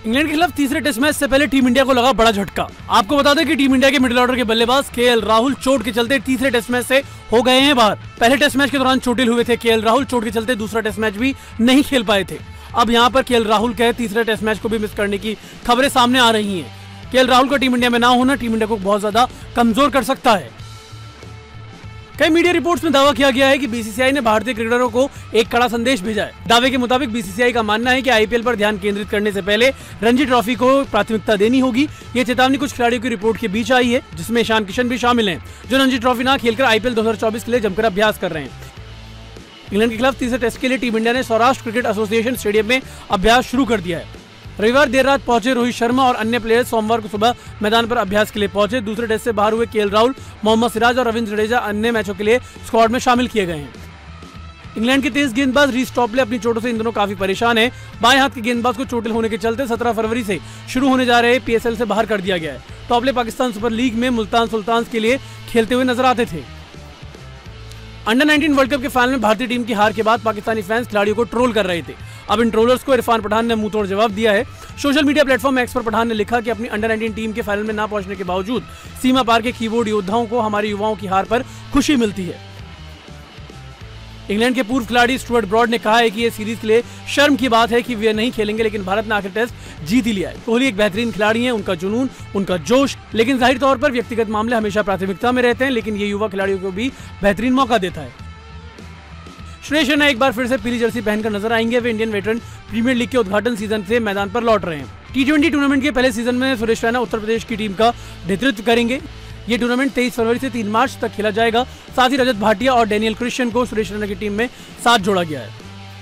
England के खिलाफ तीसरे टेस्ट मैच से पहले टीम इंडिया को लगा बड़ा झटका। आपको बता दें कि टीम इंडिया के मिडिल ऑर्डर के बल्लेबाज केएल राहुल चोट के चलते तीसरे टेस्ट मैच से हो गए हैं बाहर। पहले टेस्ट मैच के दौरान चोटिल हुए थे केएल राहुल, चोट के चलते दूसरा टेस्ट मैच भी नहीं खेल पाए थे। अब यहाँ पर केएल राहुल के तीसरे टेस्ट मैच को भी मिस करने की खबरें सामने आ रही हैं। केएल राहुल का टीम इंडिया में ना होना टीम इंडिया को बहुत ज्यादा कमजोर कर सकता है। कई मीडिया रिपोर्ट्स में दावा किया गया है कि बीसीसीआई ने भारतीय क्रिकेटरों को एक कड़ा संदेश भेजा है। दावे के मुताबिक बीसीसीआई का मानना है कि आईपीएल पर ध्यान केंद्रित करने से पहले रणजी ट्रॉफी को प्राथमिकता देनी होगी। ये चेतावनी कुछ खिलाड़ियों की रिपोर्ट के बीच आई है, जिसमें ईशान किशन भी शामिल हैं, जो रणजी ट्रॉफी ना खेलकर आईपीएल 2024 के लिए जमकर अभ्यास कर रहे हैं। इंग्लैंड के खिलाफ तीसरे टेस्ट के लिए टीम इंडिया ने सौराष्ट्र क्रिकेट एसोसिएशन स्टेडियम में अभ्यास शुरू कर दिया है। रविवार देर रात पहुंचे रोहित शर्मा और अन्य प्लेयर्स सोमवार को सुबह मैदान पर अभ्यास के लिए पहुंचे। दूसरे टेस्ट से बाहर हुए केएल राहुल, मोहम्मद सिराज और रविंद्र जडेजा अन्य मैचों के लिए स्क्वाड में शामिल किए गए हैं। इंग्लैंड के तेज गेंदबाज रीस टॉपले अपनी चोटों से इन दोनों काफी परेशान है। बाएं हाथ के गेंदबाज को चोटिल होने के चलते 17 फरवरी से शुरू होने जा रहे पीएसएल से बाहर कर दिया गया है। टॉपले पाकिस्तान सुपर लीग में मुल्तान सुल्तान्स के लिए खेलते हुए नजर आते थे। अंडर 19 वर्ल्ड कप के फाइनल में भारतीय टीम की हार के बाद पाकिस्तानी फैंस खिलाड़ियों को ट्रोल कर रहे थे। अब इन ट्रोलर्स को इरफान पठान ने मुंह तोड़ जवाब दिया है। सोशल मीडिया प्लेटफॉर्म एक्स पर पठान ने लिखा कि अपनी अंडर 19 टीम के फाइनल में ना पहुंचने के बावजूद सीमा पार के कीबोर्ड योद्धाओं को हमारे युवाओं की हार पर खुशी मिलती है। इंग्लैंड के पूर्व खिलाड़ी स्टुअर्ट ब्रॉड ने कहा है कि यह सीरीज के लिए शर्म की बात है कि वे नहीं खेलेंगे, लेकिन भारत ने आखिर टेस्ट जीत ही लिया है। कोहली एक बेहतरीन खिलाड़ी हैं, उनका जुनून, उनका जोश, लेकिन जाहिर तौर पर व्यक्तिगत मामले हमेशा प्राथमिकता में रहते हैं, लेकिन ये युवा खिलाड़ियों को भी बेहतरीन मौका देता है। सुरेश रैना एक बार फिर से पीली जर्सी पहनकर नजर आएंगे। वे इंडियन वेटरन प्रीमियर लीग के उद्घाटन सीजन से मैदान पर लौट रहे हैं। T20 टूर्नामेंट के पहले सीजन में सुरेश रैना उत्तर प्रदेश की टीम का नेतृत्व करेंगे। ये टूर्नामेंट 23 फरवरी से 3 मार्च तक खेला जाएगा। साथ ही रजत भाटिया और डेनियल क्रिश्चियन को सुरेश रैना की टीम में साथ जोड़ा गया है।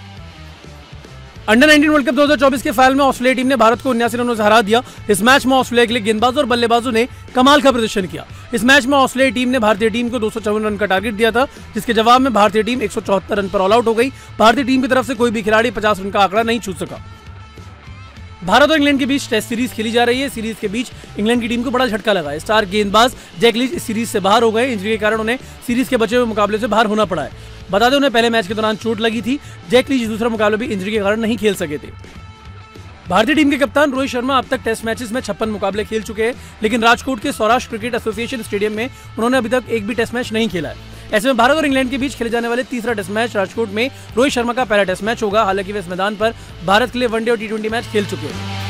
अंडर 19 वर्ल्ड कप 2024 के फाइनल में ऑस्ट्रेलिया टीम ने भारत को 79 रनों से हरा दिया। इस मैच में ऑस्ट्रेलिया के लिए गेंदबाजों और बल्लेबाजों ने कमाल का प्रदर्शन किया। इस मैच में ऑस्ट्रेलिया टीम ने भारतीय टीम को 254 रन का टारगेट दिया था, जिसके जवाब में भारतीय टीम 174 रन पर ऑल आउट हो गई। भारतीय टीम की तरफ से कोई भी खिलाड़ी 50 रन का आंकड़ा नहीं छू सका। भारत और इंग्लैंड के बीच टेस्ट सीरीज खेली जा रही है। सीरीज के बीच इंग्लैंड की टीम को बड़ा झटका लगा है। स्टार गेंदबाज जैक लीच इस सीरीज से बाहर हो गए। इंजरी के कारण उन्हें सीरीज के बचे हुए मुकाबले से बाहर होना पड़ा है। बता दें, उन्हें पहले मैच के दौरान चोट लगी थी। जैक लीच दूसरा मुकाबला भी इंजरी के कारण नहीं खेल सके थे। भारतीय टीम के कप्तान रोहित शर्मा अब तक टेस्ट मैचेस में 56 मुकाबले खेल चुके हैं, लेकिन राजकोट के सौराष्ट्र क्रिकेट एसोसिएशन स्टेडियम में उन्होंने अभी तक एक भी टेस्ट मैच नहीं खेला है। ऐसे में भारत और इंग्लैंड के बीच खेले जाने वाले तीसरा टेस्ट मैच राजकोट में रोहित शर्मा का पहला टेस्ट मैच होगा। हालांकि वे इस मैदान पर भारत के लिए वनडे और T20 मैच खेल चुके हैं।